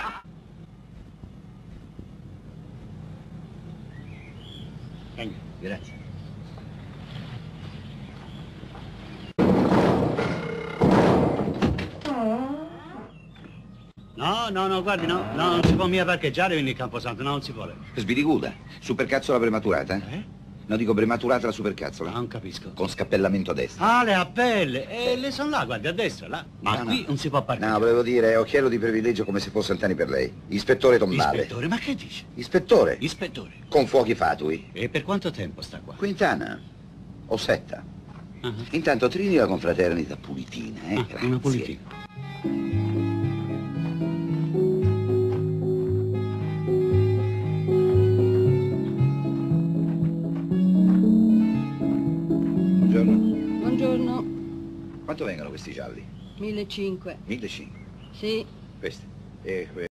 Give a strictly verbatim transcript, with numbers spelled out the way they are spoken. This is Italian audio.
Venga, grazie. No, no, no, guardi, no, no, non si può mica parcheggiare quindi il Camposanto, no, non si vuole. Sbiriguda, supercazzola prematurata? Eh? No, dico prematurata la supercazzola. Non capisco. Con scappellamento a destra. Ah, le appelle, e eh, le sono là, guardi, a destra, là. Ma no, qui no. non si può parcheggiare. No, volevo dire, occhiello di privilegio come se fosse Antani per lei. Ispettore Tombale. Ispettore, ma che dice? Ispettore. Ispettore. Con fuochi fatui. E per quanto tempo sta qua? Quintana. O setta. Uh-huh. Intanto trini la confraternita pulitina, eh? Ah, Grazie. una pulitina. Buongiorno. Buongiorno. Quanto vengono questi gialli? millecinquecento. millecinquecento. Sì. Questi. E